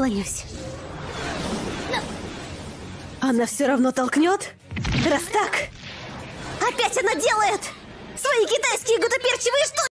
Уклонюсь. Она все равно толкнет? Раз так... Опять она делает свои китайские гутоперчивые штуки!